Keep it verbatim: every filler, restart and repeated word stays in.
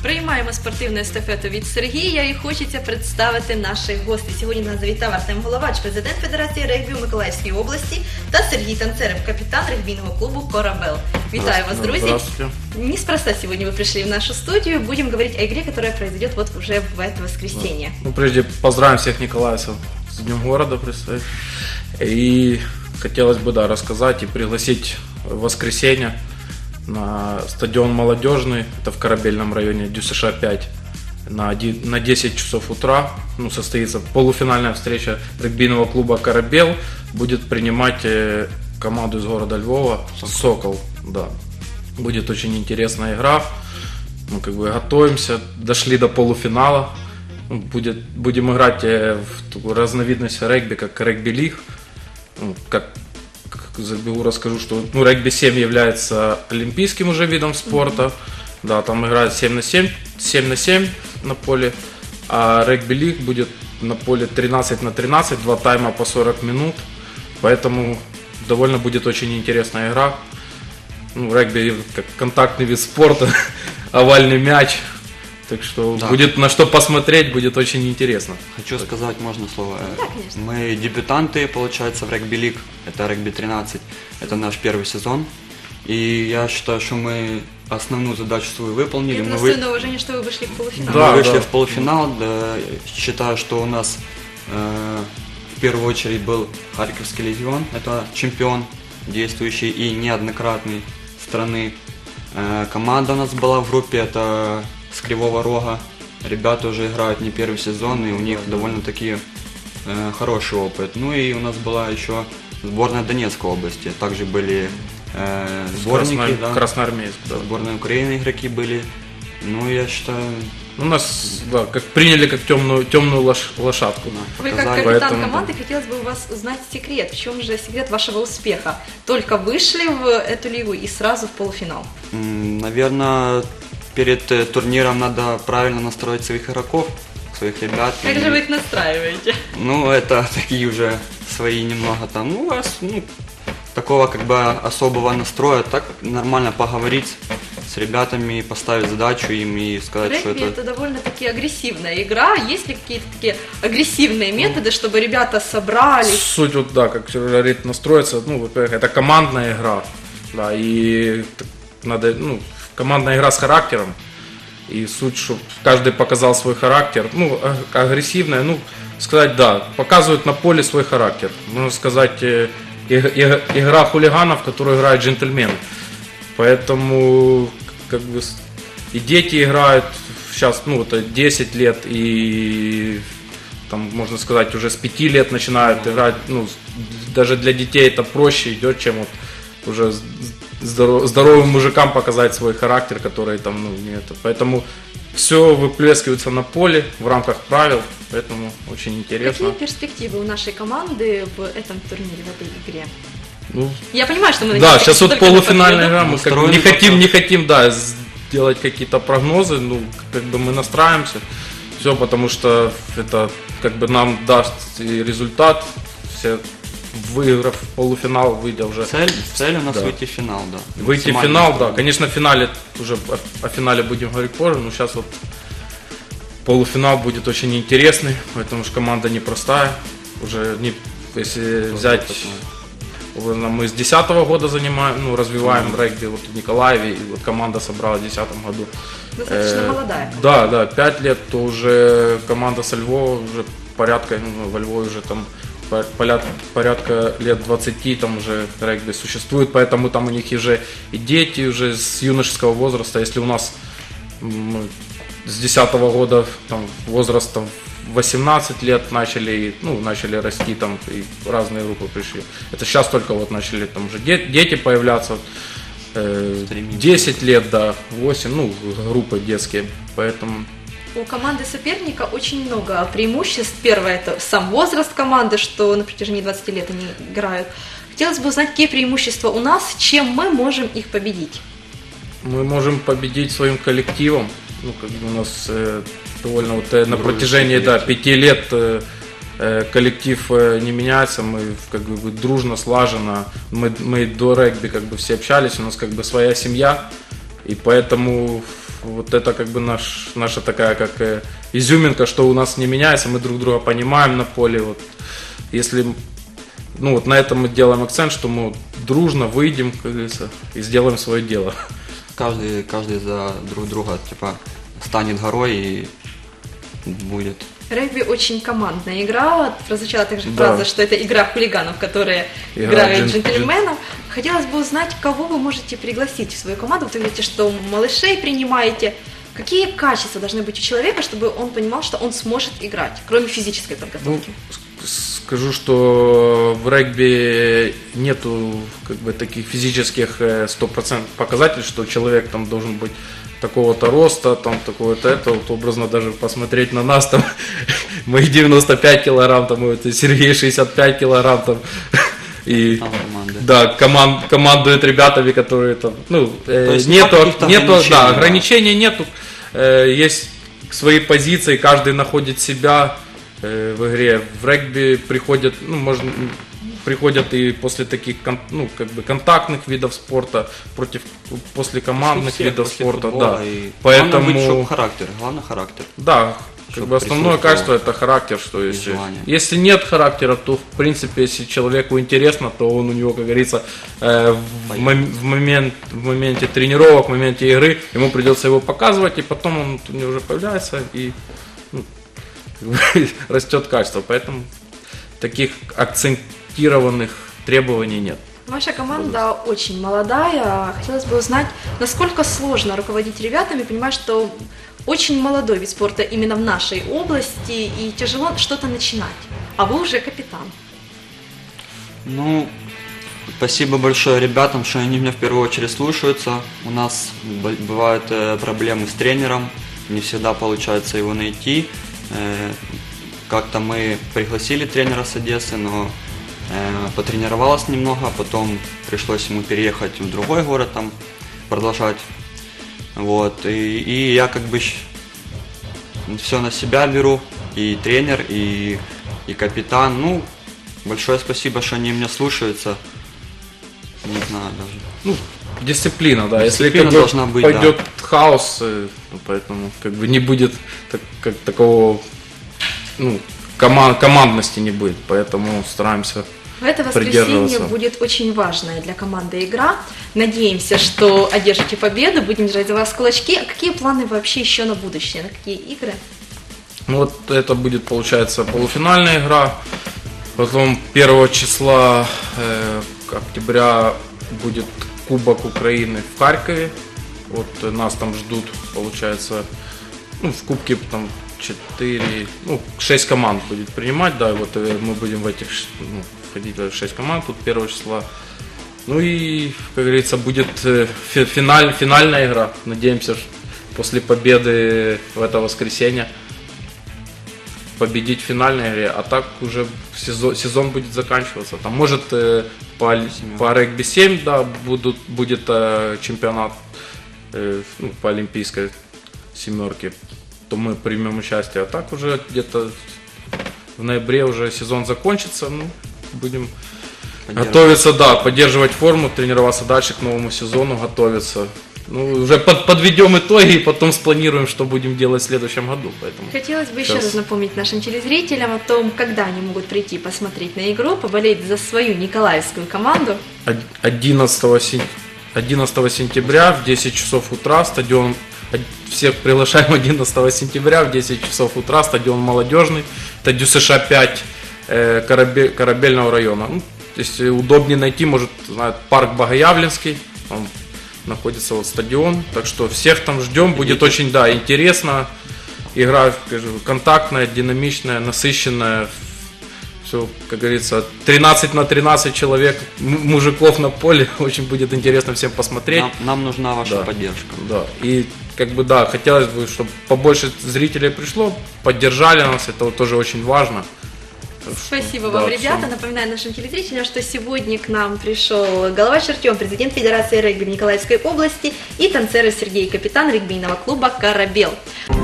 Приймаємо спортивну естафету від Сергія і хочеться представити наших гостей. Сьогодні до нас завітав Артем Головач, президент Федерації регбі у Миколаївській області, та Сергій Танцеров, капітан регбійного клубу «Корабел». Витаю вас, друзья! Здравствуйте! Неспроста сегодня вы пришли в нашу студию. Будем говорить о игре, которая произойдет вот уже в это воскресенье. Ну, прежде поздравим всех николаевцев с Днем города, представить. И хотелось бы, да, рассказать и пригласить в воскресенье на стадион «Молодежный», это в Корабельном районе, ДЮСШ пять, на десять часов утра, ну, состоится полуфинальная встреча регбийного клуба «Корабел», будет принимать команду из города Львова «Сокол», да. Будет очень интересная игра, мы как бы готовимся, дошли до полуфинала, будет, будем играть в такую разновидность регби, как регби-лиг, ну, как забегу, расскажу, что ну, регби семь является олимпийским уже видом спорта. Mm-hmm. Да, там играют семь на семь, семь на семь на поле. А регби-лиг будет на поле тринадцать на тринадцать, два тайма по сорок минут. Поэтому довольно будет очень интересная игра. Ну, регби как контактный вид спорта, овальный мяч. Так что да. Будет на что посмотреть, будет очень интересно. Хочу сказать, можно слово? Да, конечно. Мы дебютанты, получается, в регби-лиг, это регби тринадцать, это наш первый сезон. И я считаю, что мы основную задачу свою выполнили. Это мы достойно вы... уважения, что вы вышли в полуфинал. Да, мы вышли да. в полуфинал. Да, считаю, что у нас э, в первую очередь был Харьковский легион, это чемпион действующий и неоднократный страны. Э, команда у нас была в группе, это с Кривого Рога. Ребята уже играют не первый сезон, и у них довольно-таки э, хороший опыт. Ну и у нас была еще сборная Донецкой области. Также были э, сборники, Красно... да, Красноармейск, да. Сборная Украины игроки были. Ну, я считаю... У нас, да, как приняли как темную, темную лош... лошадку. Да, Вы как показали. капитан Поэтому, команды, да. хотелось бы у вас узнать секрет. В чем же секрет вашего успеха? Только вышли в эту лигу и сразу в полуфинал? М, Наверное, перед э, турниром надо правильно настроить своих игроков, своих ребят. Как И, же вы их настраиваете? Ну, это такие уже свои немного там, ну, ос- ну, такого как бы особого настроя, так нормально поговорить с ребятами, поставить задачу им и сказать, что Регби это... это довольно-таки агрессивная игра. Есть ли какие-то такие агрессивные методы, чтобы ребята собрались? Суть вот, да, как Сережа говорит, настроиться, ну, во-первых, это командная игра, да, и надо, ну, командная игра с характером, и суть, чтобы каждый показал свой характер, ну, а- агрессивная, ну, сказать, да, показывают на поле свой характер, можно сказать, э, и- и- игра хулиганов, в которую играют джентльмены, поэтому, как бы, с- и дети играют сейчас, ну, это десять лет, и там, можно сказать, уже с пяти лет начинают играть, ну, с- даже для детей это проще идет, чем вот уже с- здоров- здоровым мужикам показать свой характер, который там, ну, не это. Поэтому все выплескивается на поле в рамках правил, поэтому очень интересно. Какие перспективы у нашей команды в этом турнире, в этой игре? Ну, Я понимаю, что мы... да, надеемся сейчас вот только на полуфинальная победу. игра, мы как бы Настроены не хотим, пока. не хотим, да, сделать какие-то прогнозы, ну, как бы мы настраиваемся, все, потому что это как бы нам даст и результат, все выиграв полуфинал, выйдя уже. Цель, цель у нас Да. выйти в финал, да. Выйти в Максимально финал, да. стараемся. Конечно, в финале уже о, о финале будем говорить позже, но сейчас вот полуфинал будет очень интересный, потому что команда непростая. Уже не, если взять, уже мы с десятого года занимаем, ну, развиваем Мгм. регби вот в Николаеве, и вот команда собрала в десятом году. Достаточно Э, молодая. Да, да, пять лет, то уже команда со Львова уже порядка, ну, во Львове уже там по- поля- порядка лет двадцати там уже регби существует, поэтому там у них уже и дети уже с юношеского возраста, если у нас м, с десятого года там возраст там восемнадцать лет начали, ну, начали расти там и разные группы пришли. Это сейчас только вот начали там уже де- дети появляться, э, Стремиться. десять лет, да, восемь, ну, группы детские, поэтому... У команды соперника очень много преимуществ. Первое – это сам возраст команды, что на протяжении двадцати лет они играют. Хотелось бы узнать, какие преимущества у нас, чем мы можем их победить. Мы можем победить своим коллективом. Ну, как бы у нас э, довольно вот, э, на Дружеский протяжении да, коллектив. пяти лет э, э, коллектив э, не меняется, мы как бы дружно, слаженно. Мы, мы до регби как бы все общались, у нас как бы своя семья. И поэтому вот это как бы наш, наша такая как э, изюминка, что у нас не меняется, мы друг друга понимаем на поле. Вот. Если, ну вот на этом мы делаем акцент, что мы дружно выйдем, как говорится, и сделаем свое дело. Каждый, каждый за друг друга типа станет горой и будет. Регби очень командная игра. Прозвучала также Да. фраза, что это игра хулиганов, которые Игра играют джен- джентльменов. Хотелось бы узнать, кого вы можете пригласить в свою команду. Вы говорите, что малышей принимаете. Какие качества должны быть у человека, чтобы он понимал, что он сможет играть, кроме физической Ну, подготовки? с- скажу, что в регби нету как бы таких физических э, сто процентов показателей, что человек там должен быть такого-то роста, там такого-то это, вот образно даже посмотреть на нас, там мои девяносто пять килограмм, там это Сергей шестьдесят пять килограмм, там и Там команды. да, команд, командуют ребятами, которые там, ну, э, То есть нету, нема каких-то нету, ограничений, да, да. ограничений нету, э, есть свои позиции, каждый находит себя э, в игре. В регби приходят, ну, можно, приходят и после таких, кон- ну, как бы контактных видов спорта, против, после командных Всех видов после спорта, футбола, да. и Поэтому, главное быть, чтоб характер, главное характер. да, как Чтоб бы основное присутствовал. качество это характер, что если, желание. если нет характера, то в принципе, если человеку интересно, то он у него, как говорится, э, в, мом- в момент, в моменте тренировок, в моменте игры, ему придется его показывать, и потом он у него уже появляется и ну, растет качество. Поэтому таких акцентированных требований нет. Ваша команда очень молодая. Хотелось бы узнать, насколько сложно руководить ребятами, понимая, что очень молодой вид спорта именно в нашей области, и тяжело что-то начинать. А вы уже капитан. Ну, спасибо большое ребятам, что они меня в первую очередь слушаются. У нас б- бывают э, проблемы с тренером, не всегда получается его найти. Э, как-то мы пригласили тренера с Одессы, но э, потренировалась немного, а потом пришлось ему переехать в другой город, там продолжать. Вот, и, и я как бы все на себя беру, и тренер, и, и капитан. Ну, большое спасибо, что они меня слушаются. Не знаю даже. Ну, дисциплина, да. Если Дисциплина как бы должна быть, пойдет хаос, э, ну, поэтому как бы не будет так- как такого, ну, коман- командности не будет, поэтому стараемся. В это воскресенье Придерживаться. будет очень важная для команды игра. Надеемся, что одержите победу, будем держать за вас кулачки. А какие планы вообще еще на будущее, на какие игры? Ну вот это будет, получается, полуфинальная игра. Потом первого числа э, октября будет Кубок Украины в Харькове. Вот э, нас там ждут, получается, ну, в Кубке там четыре, ну, шесть команд будет принимать, да, и вот э, мы будем в этих, ш- ну, входить в шесть команд тут первого числа. Ну и, как говорится, будет э, фи- финаль, финальная игра. Надеемся, что после победы в это воскресенье победить в финальной игре, а так уже сезон, сезон будет заканчиваться. Там может э, по, по регби семь, да, будут, будет э, чемпионат э, ну, по олимпийской семерке, то мы примем участие. А так уже где-то в ноябре уже сезон закончится, ну, будем готовиться, да, поддерживать форму, тренироваться дальше к новому сезону, готовиться. Ну, уже под, подведем итоги и потом спланируем, что будем делать в следующем году. Поэтому Хотелось бы еще сейчас. раз напомнить нашим телезрителям о том, когда они могут прийти посмотреть на игру, поболеть за свою николаевскую команду. одиннадцатого сентября в десять часов утра стадион, всех приглашаем одиннадцатого сентября в десять часов утра, стадион Молодежный, это ДЮСШ пять э, Корабель, Корабельного района. Ну, если удобнее найти, может, знают, парк Богоявленский, там находится вот стадион, так что всех там ждем, будет очень, да, интересно, игра, скажу, контактная, динамичная, насыщенная, все, как говорится, тринадцать на тринадцать человек, м- мужиков на поле, очень будет интересно всем посмотреть. Нам, нам нужна ваша Да. поддержка. Да, и как бы, да, хотелось бы, чтобы побольше зрителей пришло, поддержали нас, это вот тоже очень важно. Так что, Спасибо да, вам, ребята. всем. Напоминаю нашим телезрителям, что сегодня к нам пришел Головач Артем, президент Федерации регби в Николаевской области, и танцеры Сергей, капитан регбийного клуба «Корабел».